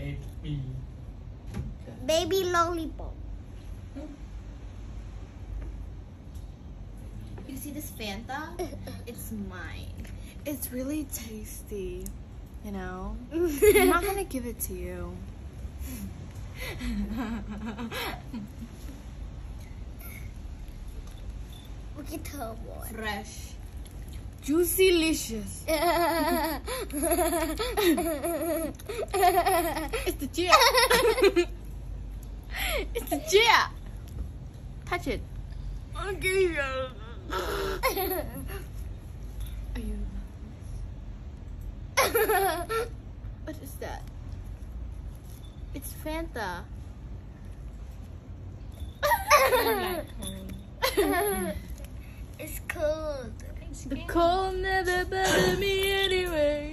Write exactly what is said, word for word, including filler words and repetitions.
Baby. Baby lollipop. You see this Fanta? It's mine. It's really tasty. You know? I'm not gonna give it to you. Look at her one. Fresh. Juicy-licious. It's the Gia. It's the Gia. Touch it. Okay. Are you? What is that? It's Fanta. It's cold. The cold never bothered me anyway.